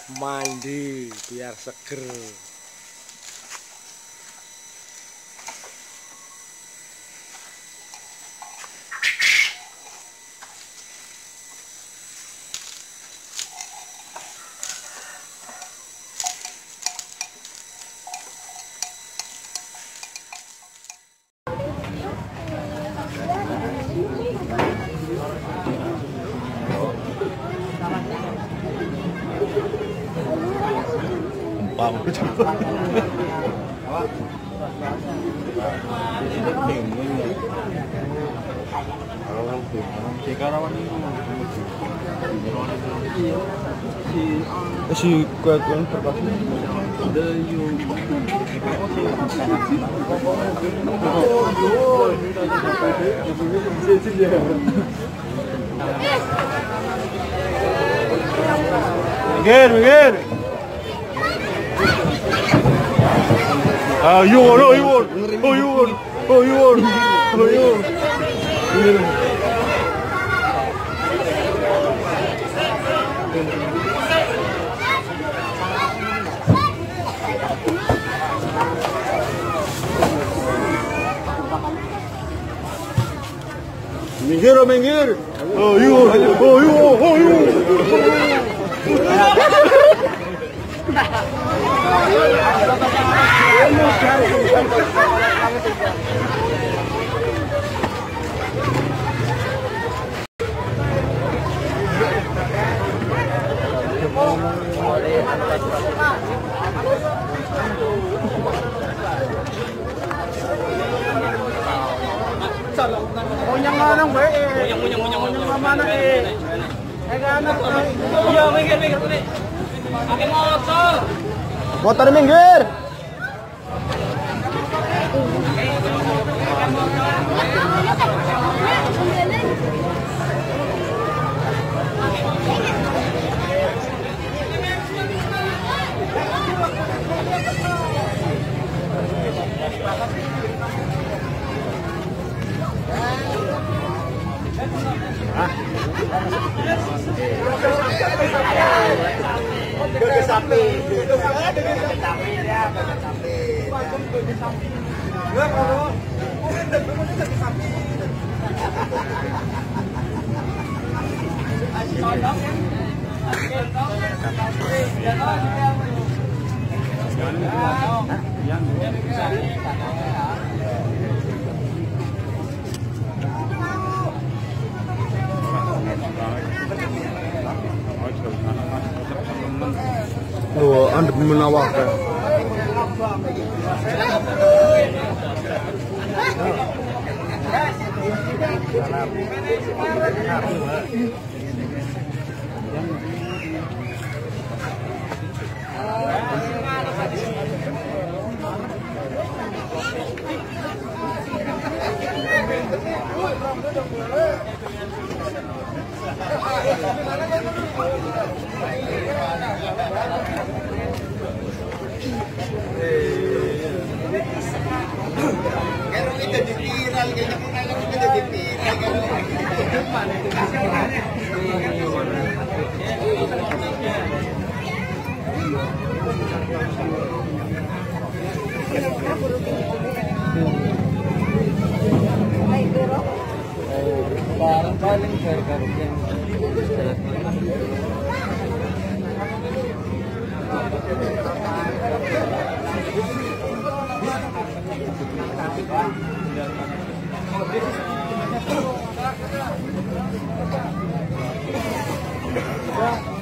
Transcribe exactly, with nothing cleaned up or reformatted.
mandi biar seger. Bang, aku coba. Si kuat yang terpaksa. Minggir, minggir. Ah, you want, oh, you want, oh, you want, oh, you want, oh, you want. Minggir, oh, minggir. Oh, you want, oh, you want, oh, you want. Munyang manang ba eh. Munyang munyang munyang munyang manang eh. Eh kana. Iya, minggir minggir tadi. Pakai motor. Motor minggir. Ke sapi. Ke sapi dia, ke sapi. Enggak kalau Loh, Anda menawarkan. kalau itu diviral kayaknya kalau itu diviral. Paling Ya.